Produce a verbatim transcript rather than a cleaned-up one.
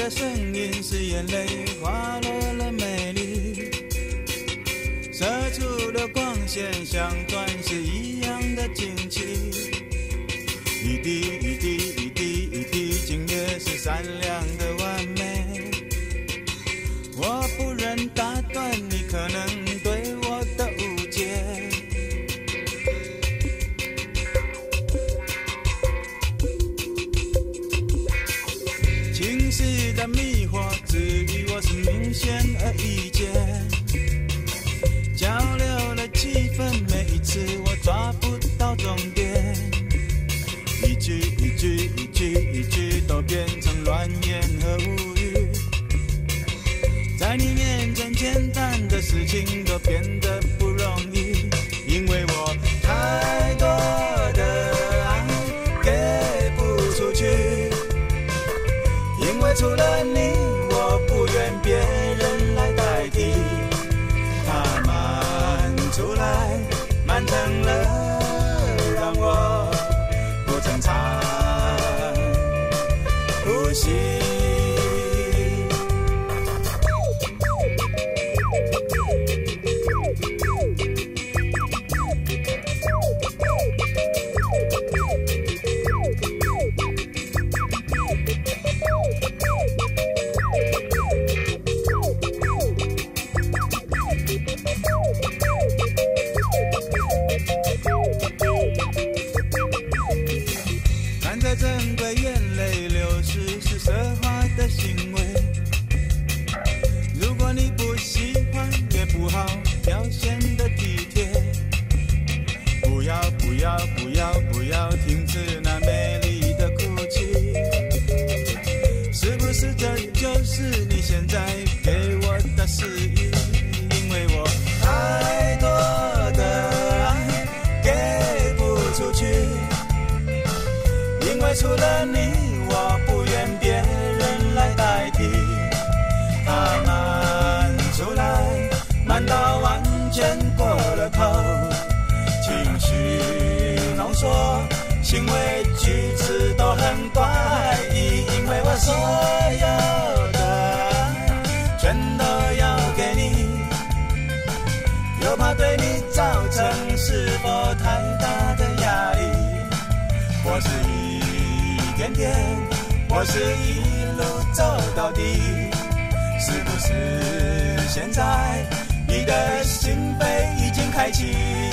的声音是眼泪滑落了美丽，射出的光线像钻石一样的惊奇，一滴一滴一滴一滴今夜是闪亮的完美，我不忍打断你可能对我的误解，情绪的迷惑至于我是明显而易见，交流的气氛每一次我抓不到终点，一句一句一句一句都变成乱言和无语，在你面前简单的事情都变得不容易，因为我太多的爱给不出去，因为除了你我不愿别人来代替，它漫出来漫成了让我不正常呼吸，看着珍贵眼泪流失是奢华的行为，如果你不喜欢也不好表现的体贴，不要不要不要不要停止那美丽的哭泣，是不是这就是你现在给我的示意，因为我太多的爱给不出去，因为除了你我不愿别人来代替，它漫出来漫到完全过了头，情绪浓缩行为举止都很怪异，因为我所有的爱全都要给你，又怕对你造成是否太大的压力，我是一点点，我是一路走到底，是不是现在你的心扉已经开启？